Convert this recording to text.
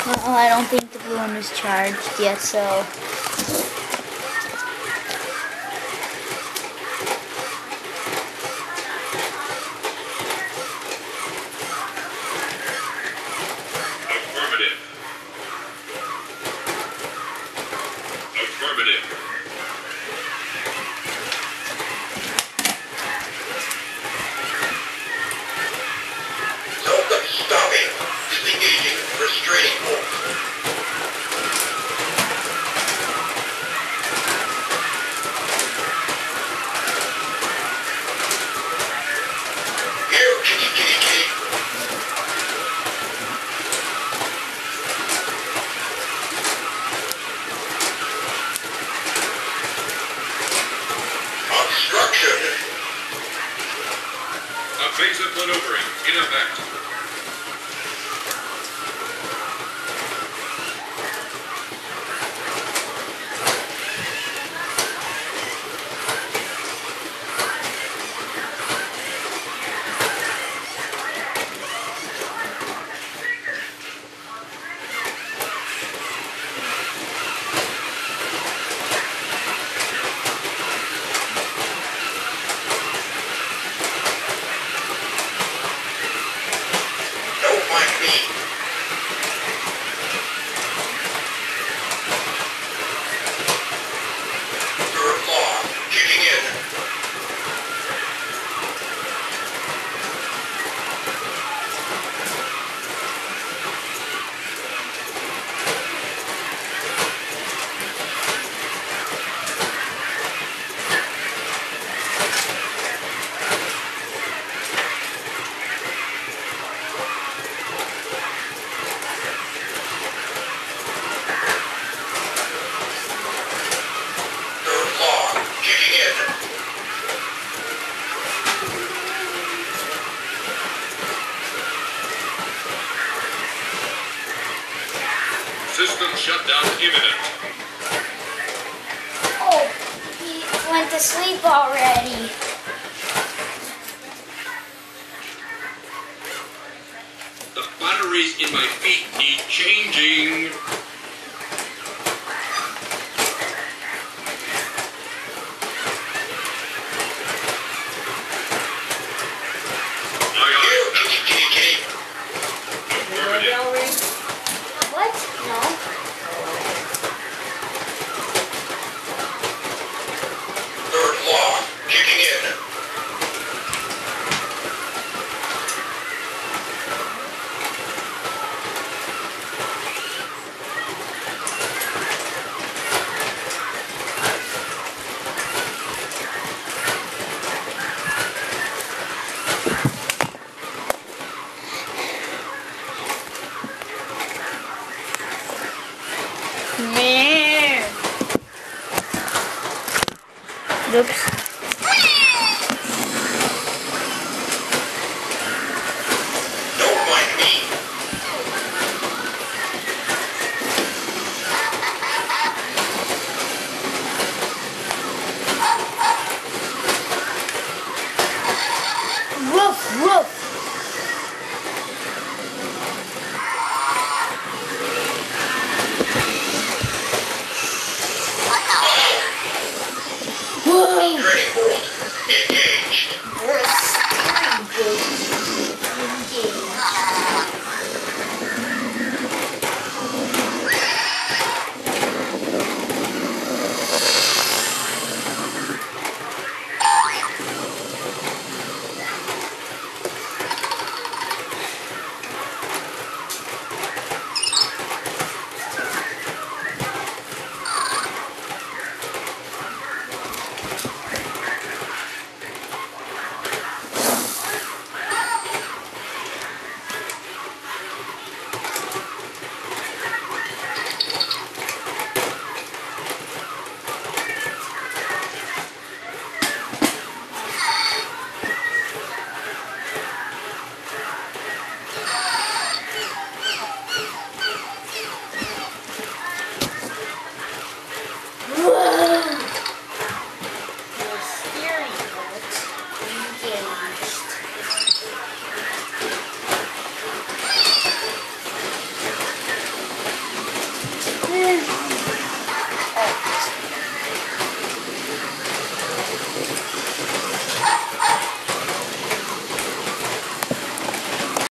Well, I don't think the blue one was charged yet, so... Affirmative. Affirmative. Welcome stopping. Disengaging restraining hold. Here, kitty, kitty, kitty. Obstruction. Evasive maneuvering in effect. Don't mind me. Third law. Kicking in. Third law. Kicking in. System shutdown imminent. Oh, he went to sleep already. The batteries in my feet need changing. Aye, Here, aye. kitty, kitty, kitty. Affirmative. What? No. Third law. Kicking in. Man. Oops.